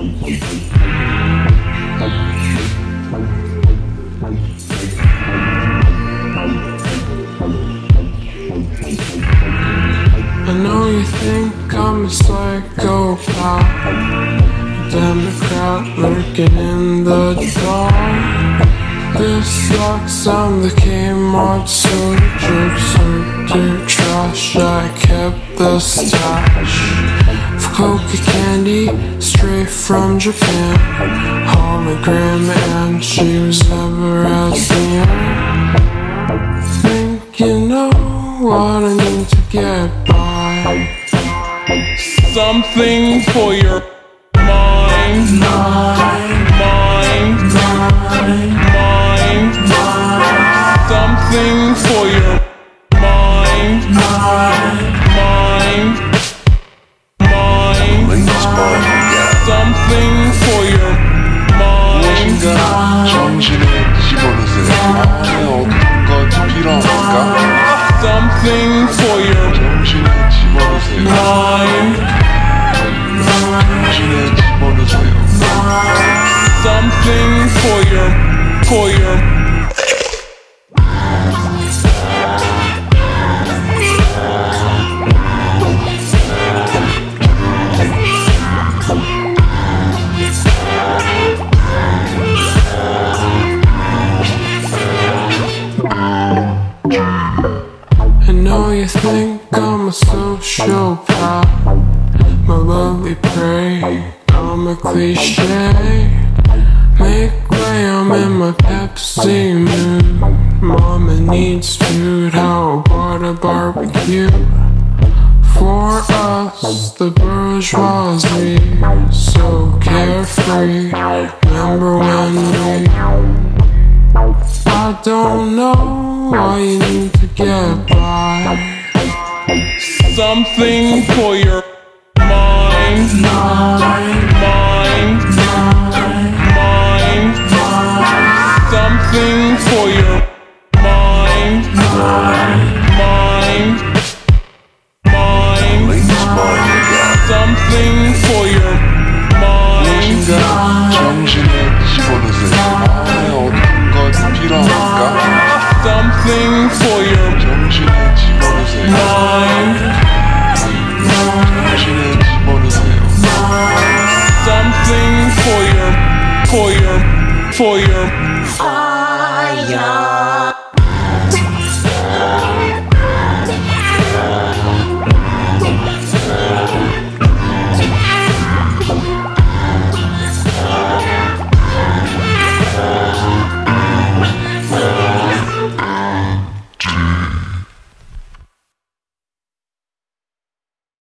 I know you think I'm a psychopath, Democrat lurking in the dark. This sucks, I'm the Kmart soldier, to trash. I kept the stash of coca candy straight from Japan. Hologram, and she was never as young. Think you know what I need to get by? Something for your mind, mind, mind, mind, mind. Something for your mind, mind, mind, mind. Something for your mind. 정신을 집어넣으세요. 어떤 것이 필요합니까? Something for your 정신을 집어넣으세요. mind. 정신을 집어넣으세요. Something for your I know you think I'm a sociopath, my lovely prey, I'm a cliche. Make way, I'm in my Pepsi mood. Mama needs food, how about a barbecue? For us, the bourgeoisie, so carefree. Remember when I don't know why you need to get by. something for your mind, mind, mind, mind. Something for your mind, mind, mind, mind. Something for your mind. 정신을 집어넣으세요. 어떤 것이 필요합니까? Something for your 정신을 집어넣으세요. mind. 정신을 집어넣으세요. Something for your For your